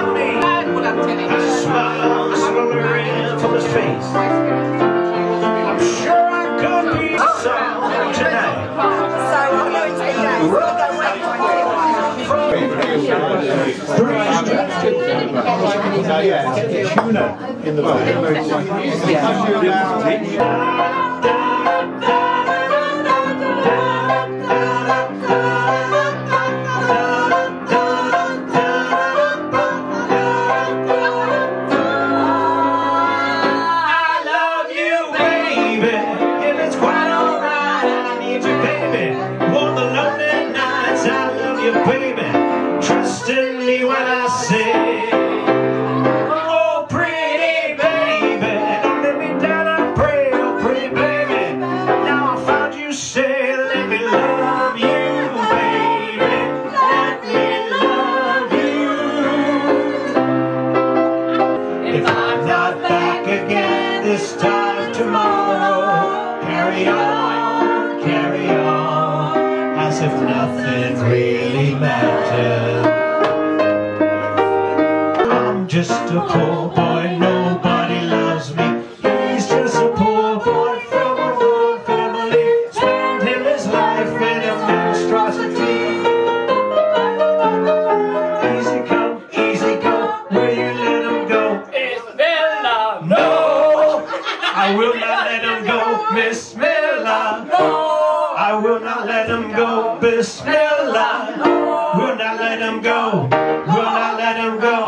around me. A smile smoldering from his face. I'm sure I could be someone tonight. So I'm going to take that. We'll go wait Tuna in the baby, trust in me when I say, oh pretty baby, don't let me down, I pray, oh pretty baby, now I found you, say, let me love you, baby, let me love you. If I'm not back again this time tomorrow, carry on, as if nothing really matters. I'm just a poor boy, nobody loves me. He's just a poor boy from a poor family, spending his life in a monstrosity. Easy come, will you let him go? It's Miller. No, I will not let him go, Miss Miller. No, I will not let him go, Bismillah. Will not let him go, will not let him go.